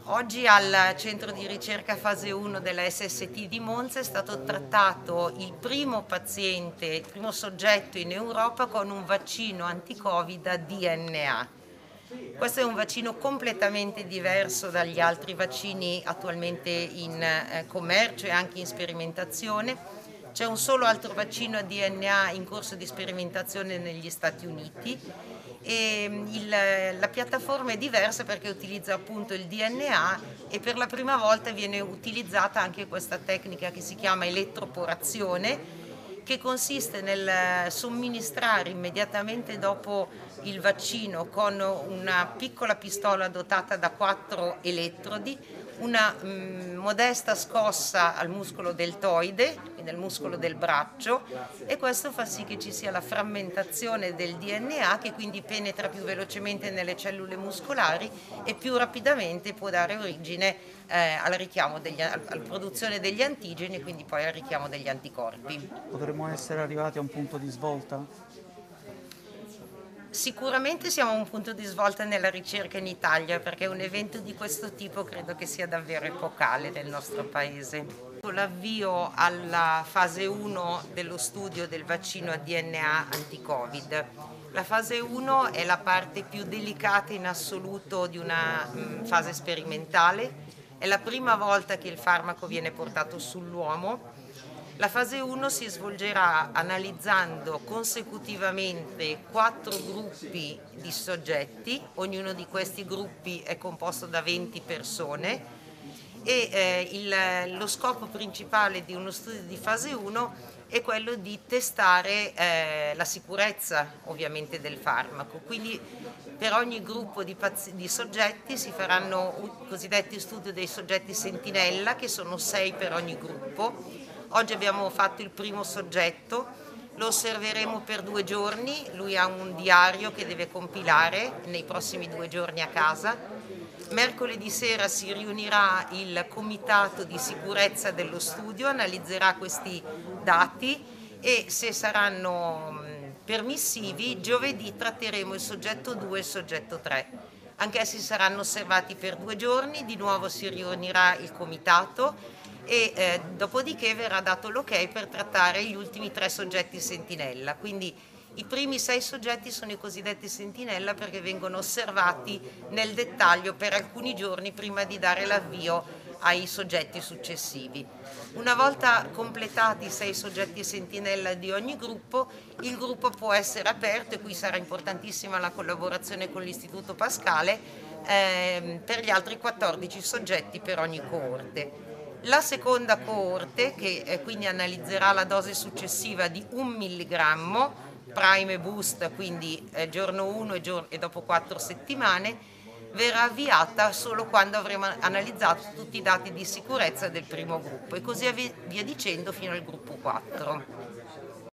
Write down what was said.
Oggi al centro di ricerca fase 1 della SST di Monza è stato trattato il primo paziente, il primo soggetto in Europa con un vaccino anti-Covid a DNA. Questo è un vaccino completamente diverso dagli altri vaccini attualmente in commercio e anche in sperimentazione. C'è un solo altro vaccino a DNA in corso di sperimentazione negli Stati Uniti e la piattaforma è diversa perché utilizza appunto il DNA e per la prima volta viene utilizzata anche questa tecnica che si chiama elettroporazione, che consiste nel somministrare immediatamente dopo il vaccino con una piccola pistola dotata da 4 elettrodi una modesta scossa al muscolo deltoide, quindi al muscolo del braccio, e questo fa sì che ci sia la frammentazione del DNA che quindi penetra più velocemente nelle cellule muscolari e più rapidamente può dare origine al richiamo alla produzione degli antigeni e quindi poi al richiamo degli anticorpi. Potremmo essere arrivati a un punto di svolta? Sicuramente siamo a un punto di svolta nella ricerca in Italia perché un evento di questo tipo credo che sia davvero epocale nel nostro paese. L'avvio alla fase 1 dello studio del vaccino a DNA anti-Covid. La fase 1 è la parte più delicata in assoluto di una fase sperimentale, è la prima volta che il farmaco viene portato sull'uomo. La fase 1 si svolgerà analizzando consecutivamente 4 gruppi di soggetti, ognuno di questi gruppi è composto da 20 persone e lo scopo principale di uno studio di fase 1 è quello di testare la sicurezza ovviamente del farmaco, quindi per ogni gruppo di soggetti si faranno i cosiddetti studi dei soggetti sentinella, che sono 6 per ogni gruppo. Oggi abbiamo fatto il primo soggetto, lo osserveremo per 2 giorni, lui ha un diario che deve compilare nei prossimi 2 giorni a casa. Mercoledì sera si riunirà il comitato di sicurezza dello studio, analizzerà questi dati e se saranno permissivi giovedì tratteremo il soggetto 2 e il soggetto 3. Anch'essi saranno osservati per 2 giorni, di nuovo si riunirà il comitato e dopodiché verrà dato l'ok per trattare gli ultimi 3 soggetti sentinella. Quindi i primi 6 soggetti sono i cosiddetti sentinella perché vengono osservati nel dettaglio per alcuni giorni prima di dare l'avvio ai soggetti successivi. Una volta completati i 6 soggetti sentinella di ogni gruppo, il gruppo può essere aperto e qui sarà importantissima la collaborazione con l'Istituto Pascale per gli altri 14 soggetti per ogni coorte. La seconda coorte, che quindi analizzerà la dose successiva di 1 milligrammo, prime e boost, quindi giorno 1 e dopo 4 settimane, verrà avviata solo quando avremo analizzato tutti i dati di sicurezza del primo gruppo e così via dicendo fino al gruppo 4.